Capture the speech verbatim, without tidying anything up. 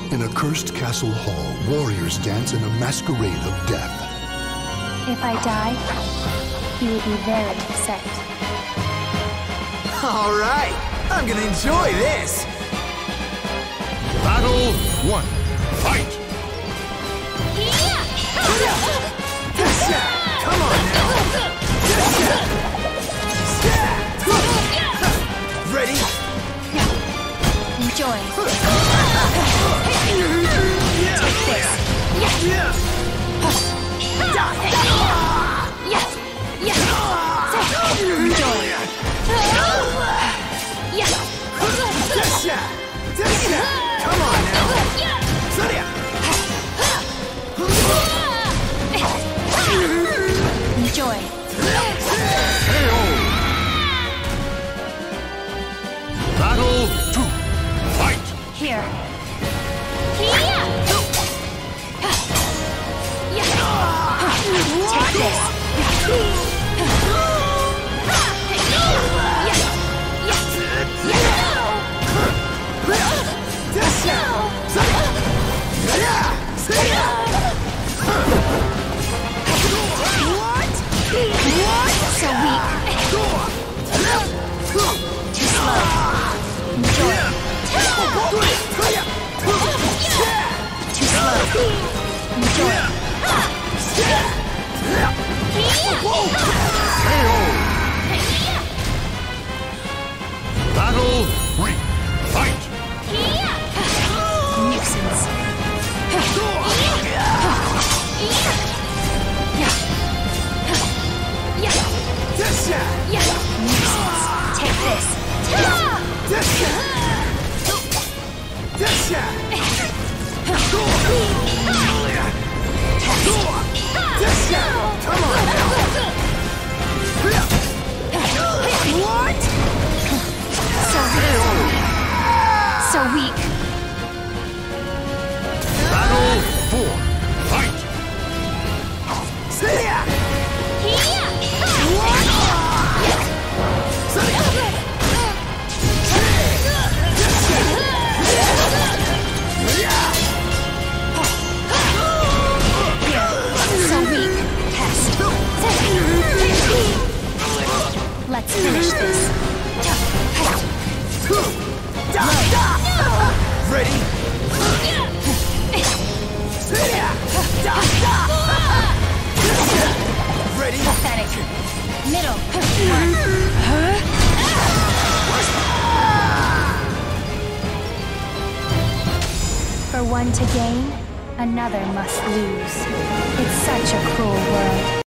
In a cursed castle hall, warriors dance in a masquerade of death. If I die, he would be very upset. All right, I'm gonna enjoy this. Battle one. Fight! Come on now. Ready? Enjoy. Take this. Enjoy. Come on now. Enjoy. Battle two. Fight! Here. Take this. What? What? So weak. Too slow. Enjoy. Too slow. Enjoy. Battle three. Fight! Nuisance. Nuisance. Take this. Come on now. What? So weak. So weak. Battle four. Fight! So weak. Test. Let's finish this. Ready? Ready? Pathetic. Middle. For one to gain, another must lose.